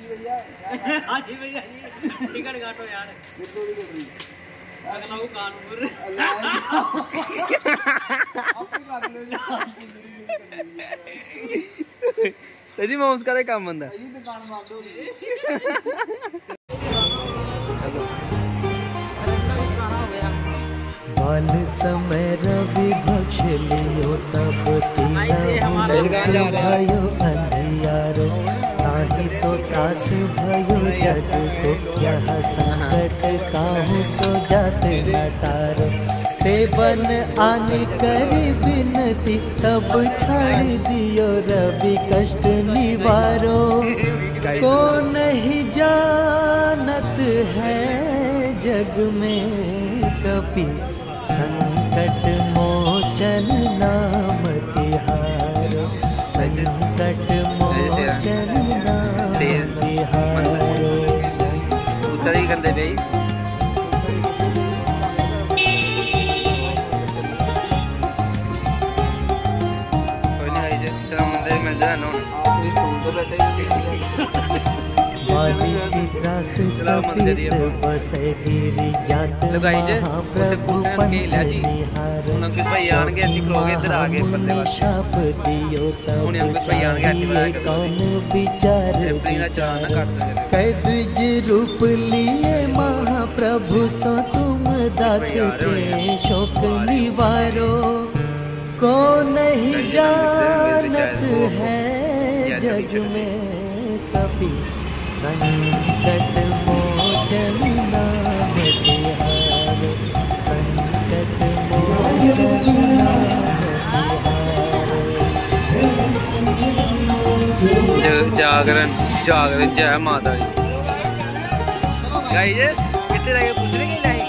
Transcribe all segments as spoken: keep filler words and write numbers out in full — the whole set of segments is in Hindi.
हाँ जी भैया जी टिकट काटो यार अगला वो कानपुर जी मैं उसका काम बंदा बाल समय रवि भक्ष लियो तब भयो अंधियारो ताहि सो तास भयो जग को यह संकट काहू सो जात नटारो ते बन आने करी बिनती तब छाड़ दियो रवि कष्ट निवारो को नहीं जानत है जग में कपि संकट मोचन नाम तिहारो संकट मोचन नाम तिहारो दूसरा ही कर दे भाई कोई नहीं चलो मंदिर में जाना बाली की त्रास कपीस बसे गिरी जात महाप्रभु पंथ निहारो शाप दियो तब चाहिए कौन विचार कै द्विज रूप लिए महाप्रभु सो तुम दास के शोक निवारो को नहीं जानत है जग में कभी संकट मोचन नाम तिहारो संकट मोचन नाम तिहारो जागरण जागरण जय माता दी गाइस कितने लगे पूछ रहे हैं लाइक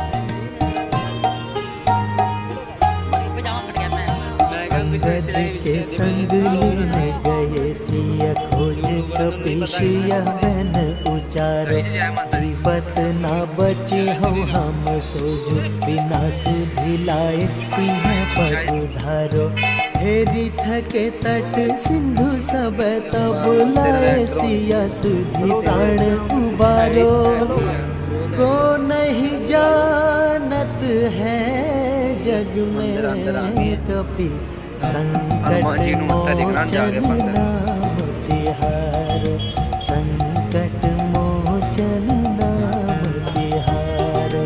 के संग लेने गए सिया खोज कपीशिया बन उचारो जीवत ना बचे हम हम सोजो विनाश भिलाए तिन्हें पग उधारो हेरी थके तट सिंधु सब तब लाए सिया सुधी प्राण उबारो को नहीं जानत है जग में कपि संकट मोचन नाम तिहारो संकट मोचन नाम तिहारो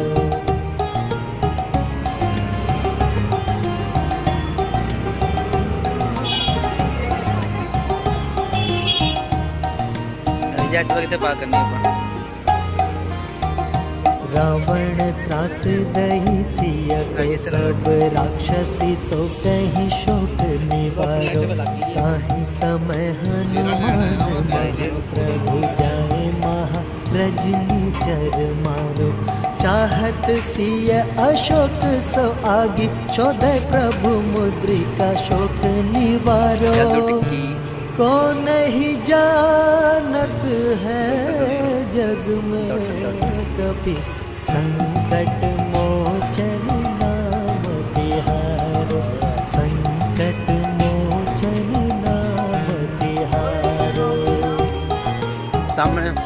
रावण त्रास दही सिया को सब राक्षसी सो कहीं शोक निवारो ताहि समय हनुमान प्रभु जाए महा रजनी चर मारो चाहत सिया अशोक सो आगे शोधे प्रभु मुद्रिका शोक निवारो को नहीं जानत है जग में कभी संकट मोचन नाम तिहारो संकट मोचन नाम तिहारो सामने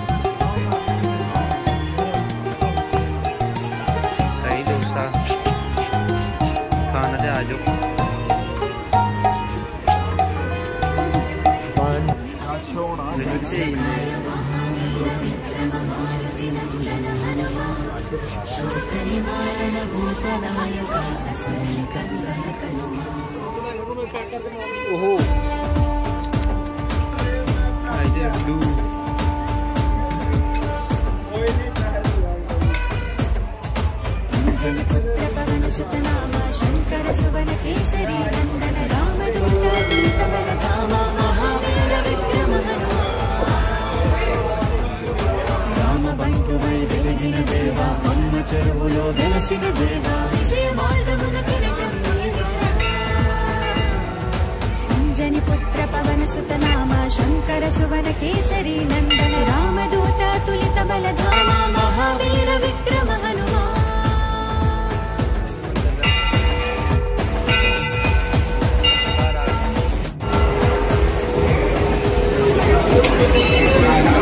कहीं दूसरा खाना दे आजो ओहो जनपुत्र पवन सुत नामा शंकर सुवन केसरी नंदन राम दूत दूत बल धामा महावीर विक्रम राम बंटु वै विघ्न देवा मन्न चरुलो వెలసిన దేవా విజయ మార్గమున కిరటం అంజని పుత్ర పవన సుత నామా శంకర సువన కేసరి నందన రామ దూత తులిత బల ధామ మహావీర విక్రమ హనుమా Thank you.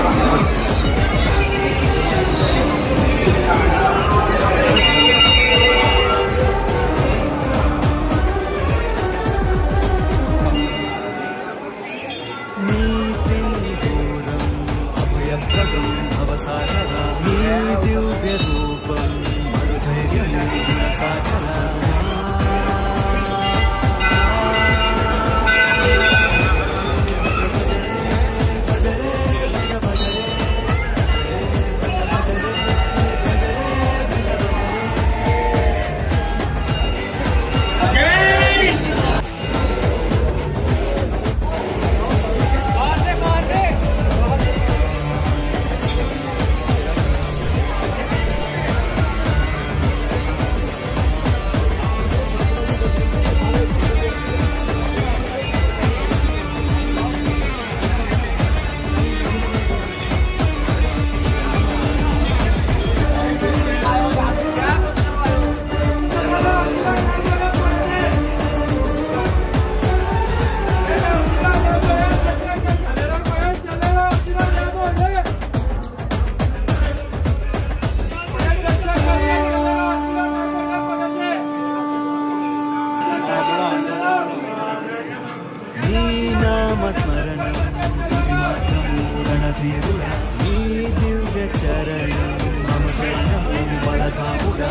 दिव्य चरण मम शरणं बलधामुदा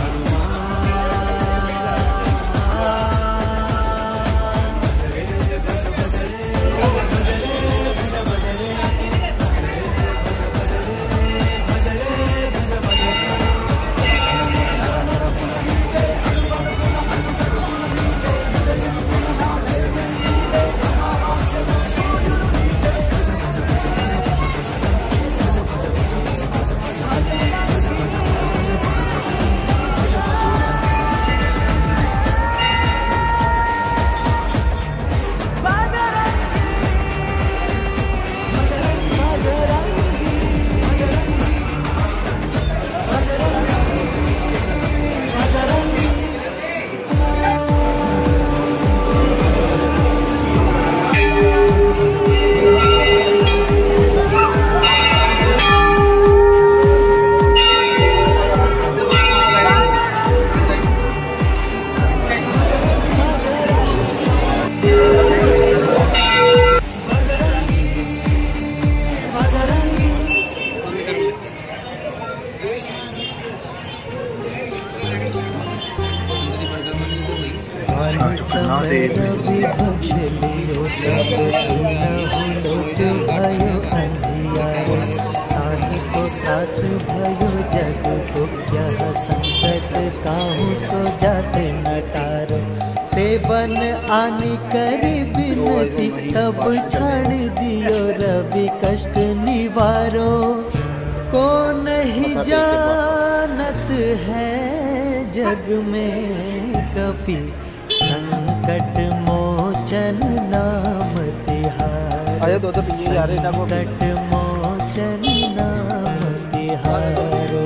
त्रास भयो जग दुख्य संकट काहू सो जाते नटारो ते बन आनी करी बिनती तब छाड़ दियो रवि कष्ट निवारो को नहीं जानत है जग में कभी संकट मोचन नाम तिहारो संकट मोचन नाम तिहारो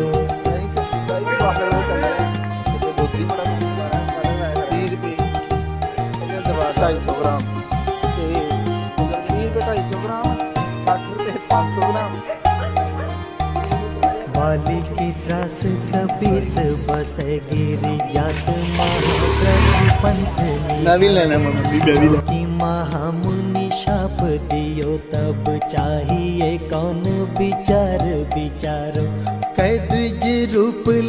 ढाई सौ ग्राम ढाई सौ ग्राम साठ रुपये पाँच सौ ग्राम वाली की त्रास कपीस बस गिरी जात महाप्रभु पंथ की महामुनि शाप दियो तब चाहिए कौन विचार विचारो कै द्विज रूप